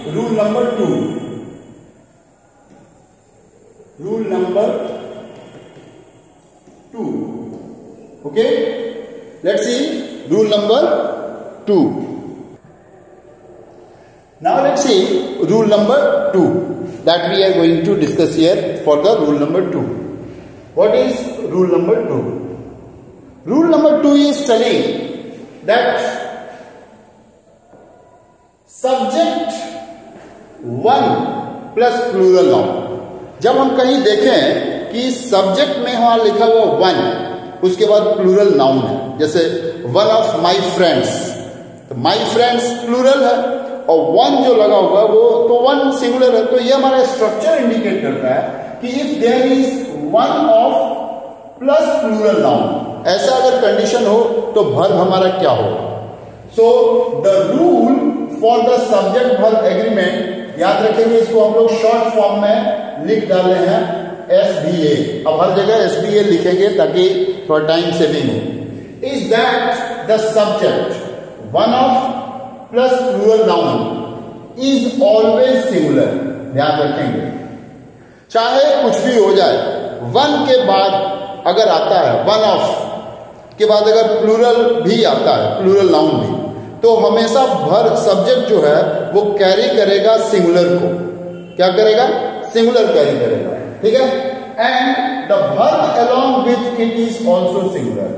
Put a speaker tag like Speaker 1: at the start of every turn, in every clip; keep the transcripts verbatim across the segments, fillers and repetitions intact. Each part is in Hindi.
Speaker 1: rule number two. Rule number two. Okay? Let's see rule number two. Now let's see rule number two that we are going to discuss here for the rule number two. What is rule number two? Rule number two is telling that subject one plus plural noun. जब हम कहीं देखें कि सब्जेक्ट में वहां लिखा हुआ वन, उसके बाद प्लूरल नाउन है, जैसे वन ऑफ माई फ्रेंड्स, तो माई फ्रेंड्स प्लूरल है और वन जो लगा हुआ वो तो वन सिंगुलर है। तो ये हमारा स्ट्रक्चर इंडिकेट करता है कि if there is one of plus plural noun, ऐसा अगर कंडीशन हो तो वर्ब हमारा क्या होगा। So the rule for the subject verb agreement, याद रखेंगे इसको हम लोग शॉर्ट फॉर्म में लिख डाले हैं एस बी ए। अब हर जगह एस बी ए लिखेंगे ताकि थोड़ा टाइम सेविंग हो। Is that the subject one of plus plural noun is always singular. ध्यान रखेंगे, चाहे कुछ भी हो जाए, वन के बाद अगर आता है, वन ऑफ के बाद अगर प्लूरल भी आता है, प्लूरल नाउन भी, तो हमेशा भर सब्जेक्ट जो है वो कैरी करेगा सिंगुलर को। क्या करेगा? सिंगुलर कैरी करेगा। ठीक है? And the verb along with it is also singular.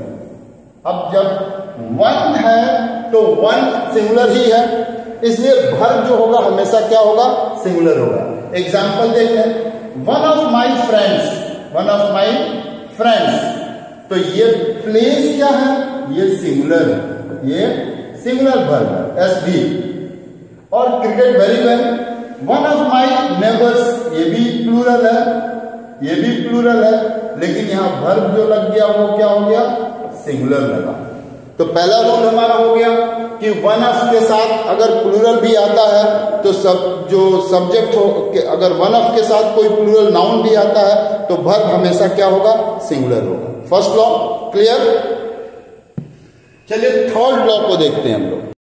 Speaker 1: अब जब वन है तो वन सिंगुलर ही है, इसलिए वर्ब जो होगा हमेशा क्या होगा? सिंगुलर होगा। एग्जाम्पल देख लें, one of my friends, one of my friends, तो ये प्लेस क्या है? ये सिंगुलर है, ये सिंगुलर वर्ब है, एस बी। और cricket very well, one of my neighbours, ये भी प्लूरल है, ये भी प्लूरल है, लेकिन यहां वर्ब जो लग गया वो क्या हो गया? सिंगुलर लगा। तो पहला रूल हमारा हो गया कि वन ऑफ के साथ अगर प्लूरल भी आता है तो सब जो सब्जेक्ट हो, अगर वन ऑफ के साथ कोई प्लूरल नाउन भी आता है तो वर्ब हमेशा क्या होगा? सिंगुलर होगा। First law clear. चलिए थर्ड लॉ को देखते हैं हम लोग।